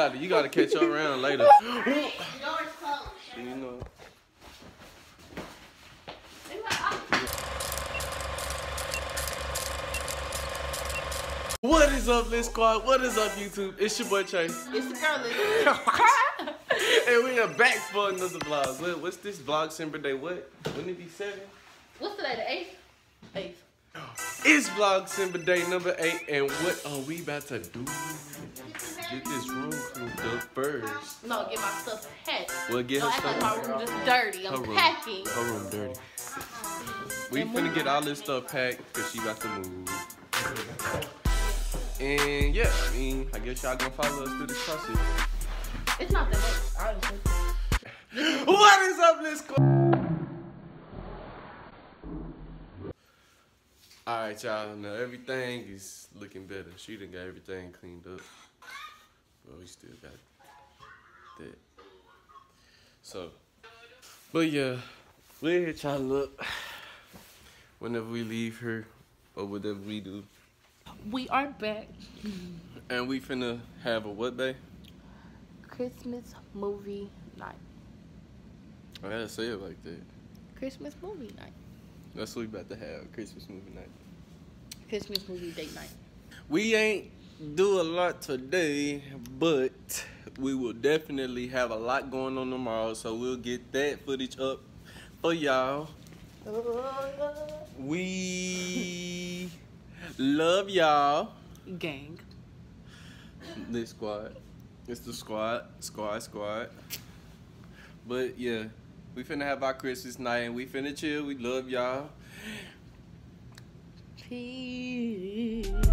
gotta catch up around later. You know. What is up, Lit Squad? What is up, YouTube? It's your boy Chase. It's the girl Lit. And we are back for another vlog. What's this vlog December day? What? Wouldn't it be 7? What's today, the 8th? 8th. It's vlog December day number 8, and what are we about to do? Get this room cleaned up first. No, get my stuff packed. Well, get her stuff. My room just dirty. I'm packing. Her room dirty. We finna get all this stuff packed because she about to move. And yeah, I mean, I guess y'all gonna follow us through this process. It's not that much, honestly. What is up, Lit Squad? Alright, y'all, now everything is looking better. She done got everything cleaned up. But we still got that. So, but yeah, we'll hit y'all up whenever we leave her or whatever we do. We are back. And we finna have a what day? Christmas movie night. I gotta say it like that. Christmas movie night. That's what we about to have, Christmas movie night. Christmas movie date night. We ain't do a lot today, but we will definitely have a lot going on tomorrow, so we'll get that footage up for y'all. We love y'all. Gang. This squad. It's the squad. But yeah, we finna have our Christmas night and we finna chill. We love y'all. Peace.